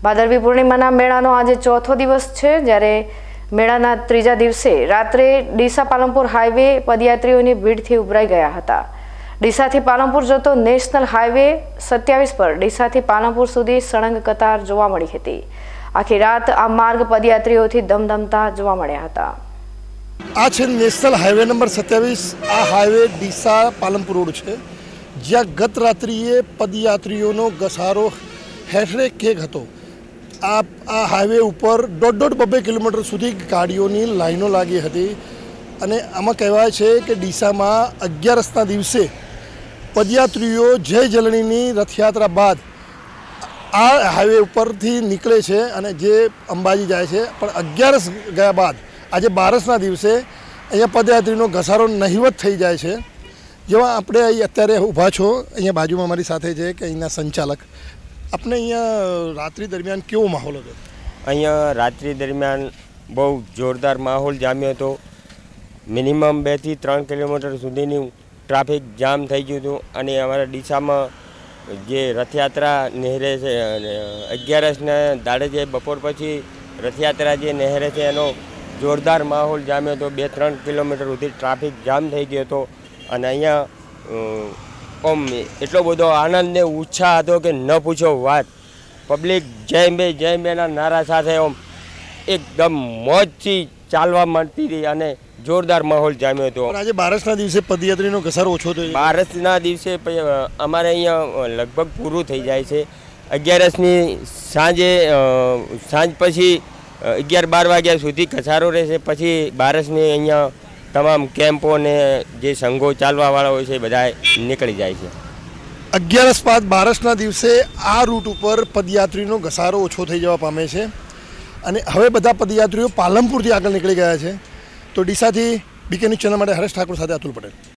ભાદરવી પૂર્ણિમાના મેળાનો આજે ચોથો દિવસ છે, જ્યારે મેળાના ત્રીજા દિવસે રાત્રે ડીસા પાલનપુર હાઈવે પદયાત્રીઓની ભીડથી ઉભરાઈ ગયા હતા। ડીસાથી પાલનપુર જતો નેશનલ હાઈવે 27 પર ડીસાથી પાલનપુર સુધી સળંગ કતાર જોવા મળી હતી। આખી રાત આ માર્ગ પદયાત્રીઓથી ધમધમતા જોવા મળ્યા હતા। આ છે નેશનલ હાઈવે નંબર 27। આ હાઈવે ડીસા પાલનપુર રોડ છે, જ્યાં ગત રાત્રિએ પદયાત્રીઓનો ઘસારો હેઠળે કેક હતો। આ હાઈવે ઉપર 1.5-2 કિલોમીટર સુધી ગાડીઓની લાઈનો લાગી હતી અને આમાં કહેવાય છે કે ડીસામાં 11ના દિવસે પદયાત્રીઓ જય જલણીની રથયાત્રા બાદ આ હાઈવે ઉપરથી નીકળે છે અને જે અંબાજી જાય છે, પણ 11 ગયા બાદ આજે 12ના દિવસે અહીંયા પદયાત્રીનો ઘસારો નહિવત થઈ જાય છે। જેવા આપણે અહીં અત્યારે ઊભા છો, અહીંયા બાજુમાં અમારી સાથે છે કે અહીંના સંચાલક, આપણે અહીંયા રાત્રિ દરમિયાન કેવો માહોલ હતો? અહીંયા રાત્રિ દરમિયાન બહુ જોરદાર માહોલ જામ્યો હતો। મિનિમમ 2 થી 3 કિલોમીટર સુધીની ટ્રાફિક જામ થઈ ગયું હતું અને અમારા ડીસામાં જે રથયાત્રા નહેરે છે, 11ને દાડે જે બપોર પછી રથયાત્રા જે નહેરે છે એનો જોરદાર માહોલ જામ્યો હતો। 2-3 કિલોમીટર સુધી ટ્રાફિક જામ થઈ ગયો હતો અને અહીંયા એટલો બધો આનંદ ને ઉત્સાહ હતો કે ન પૂછો વાત। પબ્લિક જય બેના નારા સાથે એકદમ મોજથી ચાલવા માંડતી હતી અને જોરદાર માહોલ જામ્યો હતો। આજે 12ના દિવસે પદયાત્રીનો ઘસારો ઓછો થયો? 12ના દિવસે અમારે અહીંયા લગભગ પૂરું થઈ જાય છે। 11ની સાંજ પછી 11-12 વાગ્યા સુધી ઘસારો રહેશે, પછી 12ની અહીંયા તમામ કેમ્પો ને જે સંઘો ચાલવાવાળા હોય છે બધા નીકળી જાય છે। 11 બાદ 12ના દિવસે આ રૂટ ઉપર પદયાત્રીનો ઘસારો ઓછો થઈ જવા પામે છે અને હવે બધા પદયાત્રીઓ પાલનપુરથી આગળ નીકળી ગયા છે। તો ડીસાથી બીકે ન્યૂઝ ચેનલ માટે હરેશ ઠાકોર સાથે અતુલ પટેલ।